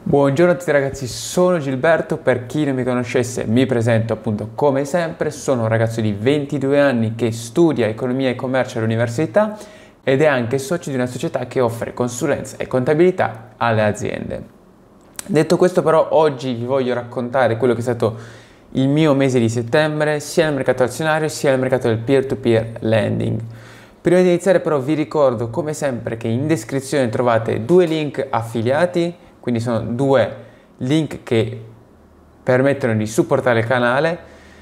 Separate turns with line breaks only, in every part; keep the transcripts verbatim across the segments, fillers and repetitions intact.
Buongiorno a tutti ragazzi, sono Gilberto. Per chi non mi conoscesse mi presento appunto come sempre. Sono un ragazzo di ventidue anni che studia economia e commercio all'università ed è anche socio di una società che offre consulenza e contabilità alle aziende. Detto questo, però, oggi vi voglio raccontare quello che è stato il mio mese di settembre sia nel mercato azionario sia nel mercato del peer-to-peer lending. Prima di iniziare però vi ricordo come sempre che in descrizione trovate due link affiliati, quindi sono due link che permettono di supportare il canale.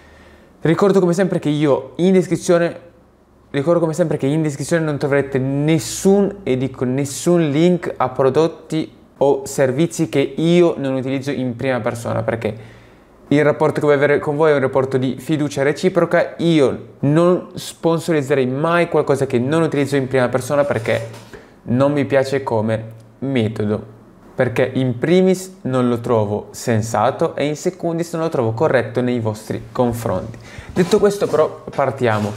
Ricordo come sempre che io in descrizione ricordo come sempre che in descrizione non troverete nessun e dico nessun link a prodotti o servizi che io non utilizzo in prima persona, perché il rapporto che vuoi avere con voi è un rapporto di fiducia reciproca. Io non sponsorizzerei mai qualcosa che non utilizzo in prima persona perché non mi piace come metodo, perché in primis non lo trovo sensato e in secundis non lo trovo corretto nei vostri confronti. Detto questo, però, partiamo.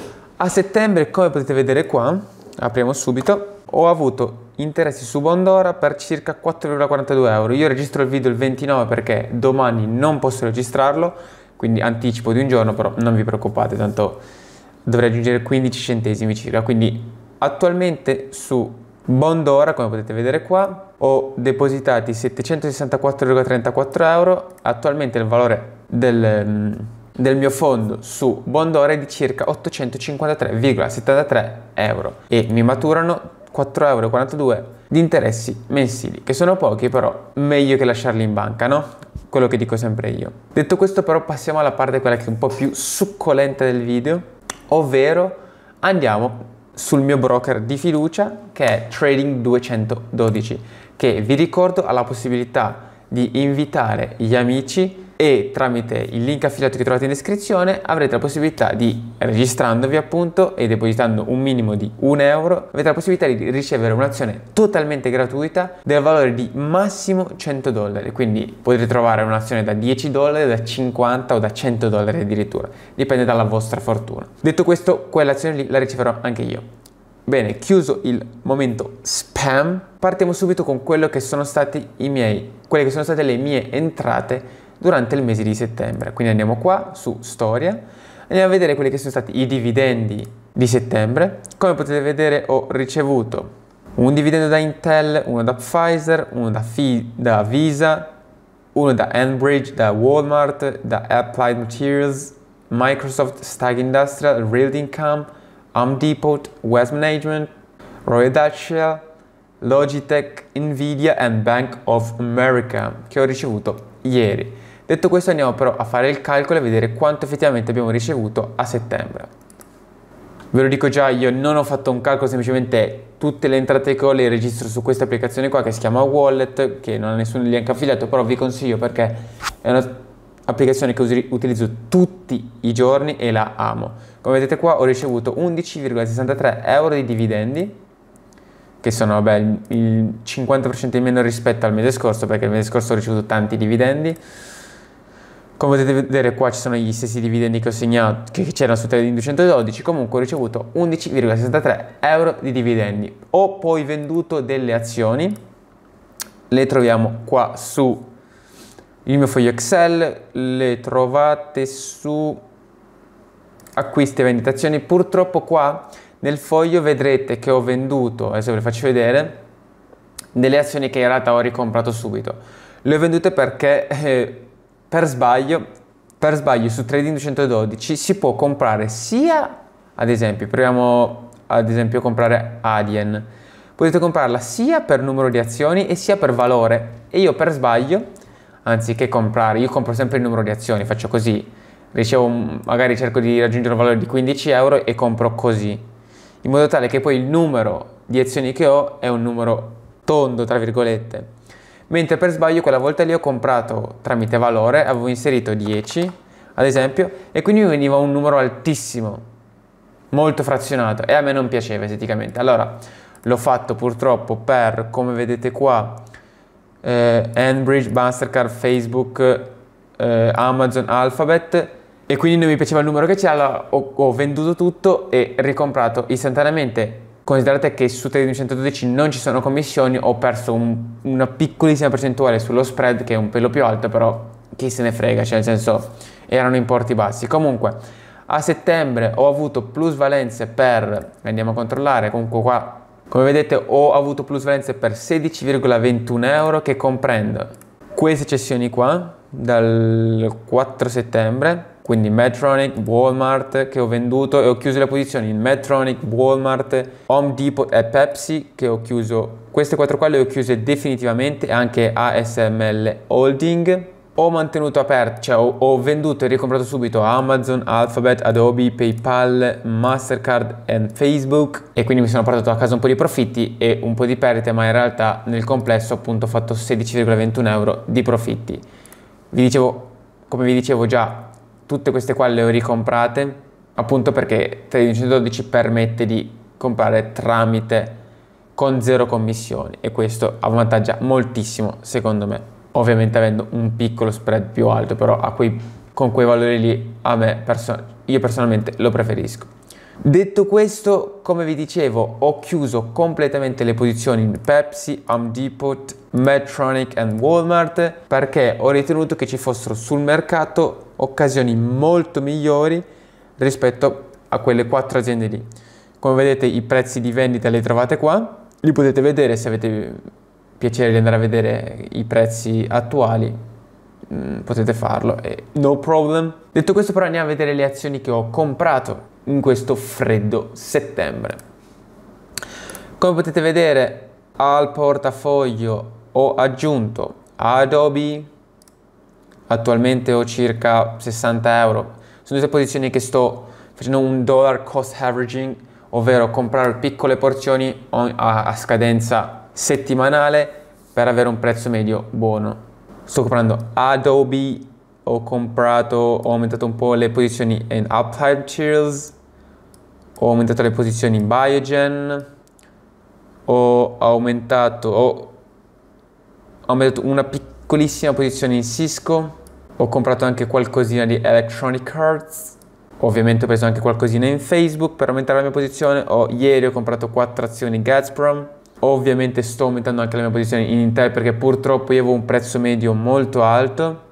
A settembre, come potete vedere qua, apriamo subito, ho avuto interessi su Bondora per circa quattro virgola quarantadue euro. Io registro il video il ventinove perché domani non posso registrarlo, quindi anticipo di un giorno, però non vi preoccupate, tanto dovrei aggiungere quindici centesimi circa. Quindi attualmente su Bondora, come potete vedere qua, ho depositati settecentosessantaquattro virgola trentaquattro euro. Attualmente il valore del, del mio fondo su Bondora è di circa ottocentocinquantatré virgola settantatré euro e mi maturano quattro virgola quarantadue euro di interessi mensili, che sono pochi, però meglio che lasciarli in banca, no? Quello che dico sempre io. Detto questo, però, passiamo alla parte quella che è un po' più succolenta del video, ovvero andiamo sul mio broker di fiducia che è Trading duecentododici, che vi ricordo ha la possibilità di invitare gli amici e tramite il link affiliato che trovate in descrizione avrete la possibilità di, registrandovi appunto e depositando un minimo di un euro, avete la possibilità di ricevere un'azione totalmente gratuita del valore di massimo cento dollari. Quindi potete trovare un'azione da dieci dollari, da cinquanta o da cento dollari addirittura, dipende dalla vostra fortuna. Detto questo, quell'azione lì la riceverò anche io. Bene, chiuso il momento spam, partiamo subito con quello che sono stati i miei, quelle che sono state le mie entrate durante il mese di settembre. Quindi andiamo qua su storia, andiamo a vedere quelli che sono stati i dividendi di settembre. Come potete vedere ho ricevuto un dividendo da Intel, uno da Pfizer, uno da, Fi da Visa, uno da Enbridge, da Walmart, da Applied Materials, Microsoft, Stag Industrial, Real Income, Home Depot, West Management, Royal Dutch Shell, Logitech, Nvidia e Bank of America, che ho ricevuto ieri. Detto questo, andiamo però a fare il calcolo e vedere quanto effettivamente abbiamo ricevuto a settembre. Ve lo dico già, io non ho fatto un calcolo, semplicemente tutte le entrate che ho le registro su questa applicazione qua che si chiama Wallet, che non ha nessun link affiliato, però vi consiglio perché è un'applicazione che utilizzo tutti i giorni e la amo. Come vedete qua ho ricevuto undici virgola sessantatré euro di dividendi, che sono vabbè, il, il cinquanta per cento in meno rispetto al mese scorso, perché il mese scorso ho ricevuto tanti dividendi. Come potete vedere qua ci sono gli stessi dividendi che ho segnato, che c'erano su Trading duecentododici. Comunque ho ricevuto undici virgola sessantatré euro di dividendi. Ho poi venduto delle azioni, le troviamo qua su il mio foglio Excel, le trovate su acquisti e vendite azioni. Purtroppo qua nel foglio vedrete che ho venduto, adesso ve le faccio vedere, delle azioni che in realtà ho ricomprato subito. Le ho vendute perché eh, per sbaglio, per sbaglio su Trading duecentododici si può comprare sia, ad esempio, proviamo ad esempio a comprare Adyen, potete comprarla sia per numero di azioni e sia per valore, e io per sbaglio, anziché comprare, io compro sempre il numero di azioni, faccio così, ricevo, magari cerco di raggiungere un valore di quindici euro e compro così, in modo tale che poi il numero di azioni che ho è un numero tondo, tra virgolette. Mentre per sbaglio quella volta lì ho comprato tramite valore, avevo inserito dieci ad esempio, e quindi mi veniva un numero altissimo, molto frazionato, e a me non piaceva esteticamente. Allora l'ho fatto purtroppo per, come vedete qua, eh, Enbridge, Mastercard, Facebook, eh, Amazon, Alphabet, e quindi non mi piaceva il numero che c'era. Allora ho, ho venduto tutto e ricomprato istantaneamente considerate che su Trading centododici non ci sono commissioni, ho perso un, una piccolissima percentuale sullo spread che è un pelo più alto, però chi se ne frega, cioè nel senso erano importi bassi. Comunque a settembre ho avuto plusvalenze per, andiamo a controllare, comunque qua come vedete ho avuto plusvalenze per sedici virgola ventuno euro, che comprende queste cessioni qua dal quattro settembre, quindi Medtronic, Walmart che ho venduto e ho chiuso le posizioni in Medtronic, Walmart, Home Depot e Pepsi, che ho chiuso, queste quattro qua le ho chiuse definitivamente, e anche A S M L Holding. Ho mantenuto aperto, cioè ho, ho venduto e ricomprato subito Amazon, Alphabet, Adobe, PayPal, Mastercard e Facebook, e quindi mi sono portato a casa un po' di profitti e un po' di perdite, ma in realtà nel complesso appunto ho fatto sedici virgola ventuno euro di profitti. Vi dicevo, come vi dicevo già, tutte queste qua le ho ricomprate appunto perché Trading centododici permette di comprare tramite con zero commissioni, e questo avvantaggia moltissimo secondo me. Ovviamente avendo un piccolo spread più alto, però a quei, con quei valori lì a me perso io personalmente lo preferisco. Detto questo, come vi dicevo, ho chiuso completamente le posizioni in Pepsi, Home Depot, Medtronic e Walmart, perché ho ritenuto che ci fossero sul mercato occasioni molto migliori rispetto a quelle quattro aziende lì. Come vedete i prezzi di vendita li trovate qua, li potete vedere se avete piacere di andare a vedere i prezzi attuali, mm, potete farlo, e no problem. Detto questo però andiamo a vedere le azioni che ho comprato in questo freddo settembre. Come potete vedere al portafoglio ho aggiunto Adobe, attualmente ho circa sessanta euro, sono due posizioni che sto facendo un dollar cost averaging, ovvero comprare piccole porzioni a, a scadenza settimanale per avere un prezzo medio buono. Sto comprando Adobe, ho comprato, ho aumentato un po' le posizioni in Applied Materials, ho aumentato le posizioni in Biogen, ho aumentato, ho aumentato una piccolissima posizione in Cisco, ho comprato anche qualcosina di Electronic Arts, ovviamente ho preso anche qualcosina in Facebook per aumentare la mia posizione. Ho, ieri ho comprato quattro azioni Gazprom. Ovviamente sto aumentando anche la mia posizione in Intel perché purtroppo io avevo un prezzo medio molto alto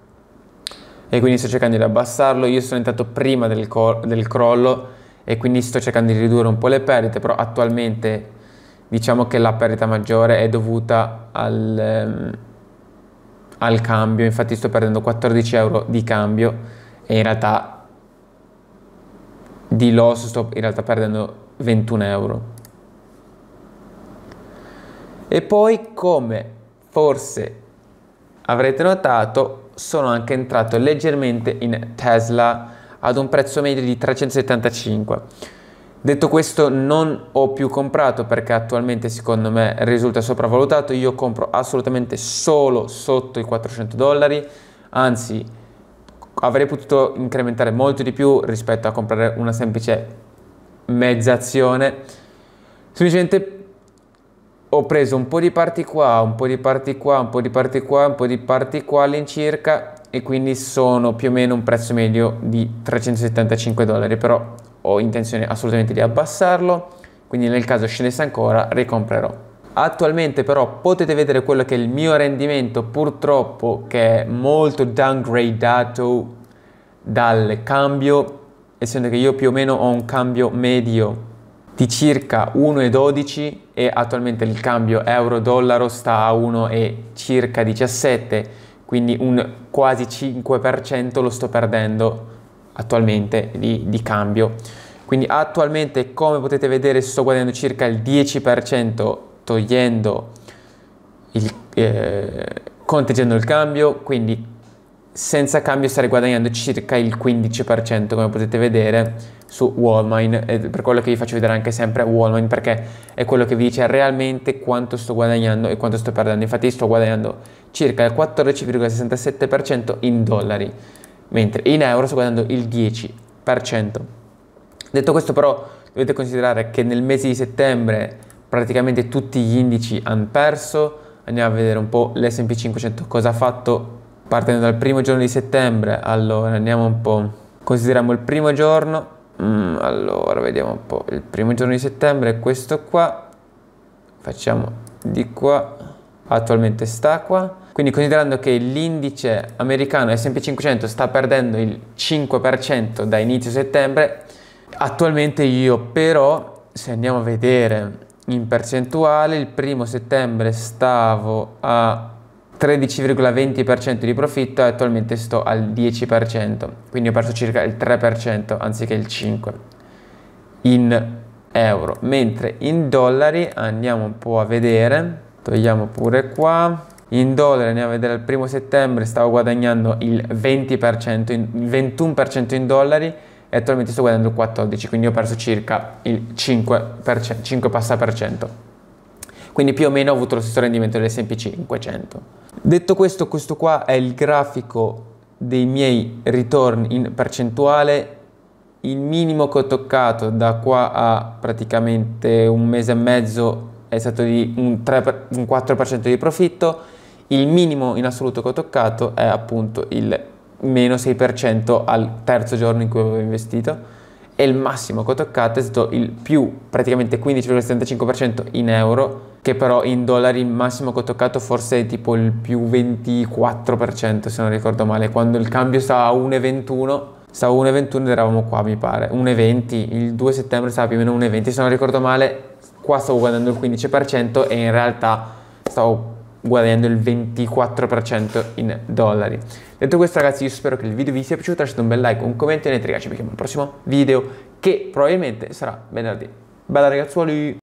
e quindi sto cercando di abbassarlo. Io sono entrato prima del, del crollo e quindi sto cercando di ridurre un po' le perdite, però attualmente diciamo che la perdita maggiore è dovuta al, um, al cambio. Infatti sto perdendo quattordici euro di cambio e in realtà di loss sto in realtà perdendo ventuno euro. E poi, come forse avrete notato, sono anche entrato leggermente in Tesla ad un prezzo medio di trecentosettantacinque. Detto questo, non ho più comprato perché attualmente secondo me risulta sopravvalutato. Io compro assolutamente solo sotto i quattrocento dollari, anzi avrei potuto incrementare molto di più rispetto a comprare una semplice mezza azione. Semplicemente ho preso un po' di parti qua, un po' di parti qua, un po' di parti qua, un po' di parti qua all'incirca, e quindi sono più o meno un prezzo medio di trecentosettantacinque dollari, però ho intenzione assolutamente di abbassarlo, quindi nel caso scendesse ancora ricomprerò. Attualmente però potete vedere quello che è il mio rendimento, purtroppo che è molto downgradato dal cambio, essendo che io più o meno ho un cambio medio di circa uno virgola dodici e attualmente il cambio euro-dollaro sta a uno virgola diciassette, quindi un quasi cinque per cento lo sto perdendo attualmente di, di cambio. Quindi attualmente, come potete vedere, sto guadagnando circa il dieci per cento togliendo il, eh, conteggiando il cambio, quindi senza cambio starei guadagnando circa il quindici per cento, come potete vedere su Wallmine, e per quello che vi faccio vedere anche sempre Wallmine, perché è quello che vi dice realmente quanto sto guadagnando e quanto sto perdendo. Infatti sto guadagnando circa il quattordici virgola sessantasette per cento in dollari, mentre in euro sto guadagnando il dieci per cento. Detto questo però dovete considerare che nel mese di settembre praticamente tutti gli indici hanno perso. Andiamo a vedere un po' l'S and P cinquecento cosa ha fatto partendo dal primo giorno di settembre. Allora andiamo un po', consideriamo il primo giorno, Mm, allora, vediamo un po'. Il primo giorno di settembre è questo qua. Facciamo di qua. Attualmente sta qua. Quindi considerando che l'indice americano S and P cinquecento sta perdendo il cinque per cento da inizio settembre, attualmente io però, se andiamo a vedere in percentuale, il primo settembre stavo a tredici virgola venti per cento di profitto e attualmente sto al dieci per cento, quindi ho perso circa il tre per cento anziché il cinque per cento in euro, mentre in dollari andiamo un po' a vedere, togliamo pure qua, in dollari andiamo a vedere il primo settembre stavo guadagnando il venti per cento, in, il ventuno per cento in dollari e attualmente sto guadagnando il quattordici per cento, quindi ho perso circa il cinque per cento, cinque passa per cento. Quindi più o meno ho avuto lo stesso rendimento dell'S and P cinquecento. Detto questo, questo qua è il grafico dei miei ritorni in percentuale. Il minimo che ho toccato da qua a praticamente un mese e mezzo è stato di un, tre per, un quattro per cento di profitto. Il minimo in assoluto che ho toccato è appunto il meno sei per cento al terzo giorno in cui avevo investito. E il massimo che ho toccato è stato il più praticamente quindici virgola settantacinque per cento in euro, che però in dollari il massimo che ho toccato forse è tipo il più ventiquattro per cento se non ricordo male, quando il cambio stava a uno virgola ventuno, stava a uno virgola ventuno ed eravamo qua mi pare, uno virgola venti, il due settembre stava più o meno uno virgola venti se non ricordo male, qua stavo guadagnando il quindici per cento e in realtà stavo guadagnando il ventiquattro per cento in dollari. Detto questo ragazzi, io spero che il video vi sia piaciuto, lasciate un bel like, un commento e niente ragazzi, ci vediamo al prossimo video che probabilmente sarà venerdì. Bella ragazzuoli!